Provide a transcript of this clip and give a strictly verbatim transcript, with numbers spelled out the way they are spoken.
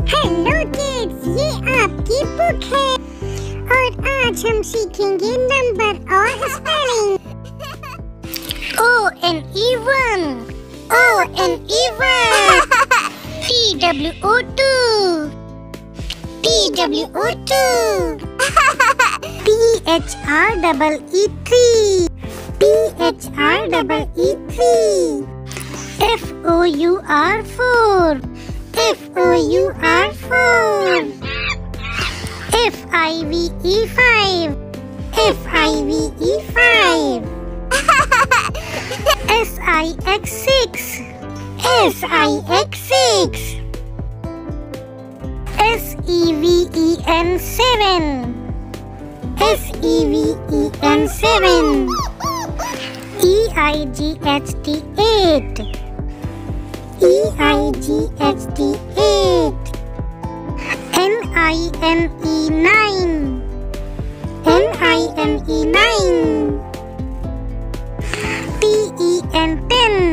Hello kids, ये आपकी book है और आज हम सीखेंगे नंबर और spelling. O N E one, O N E one, T W O two, T W O two, P H R double E three, P H R double E three, F O U R four, F O U R four, F I V E five, F I V E five, S I X six, S I X six, S E V E N seven, S E V E N seven, E I G H T eight, E I G H T eight, N I N E nine, N I N E nine, T E N ten,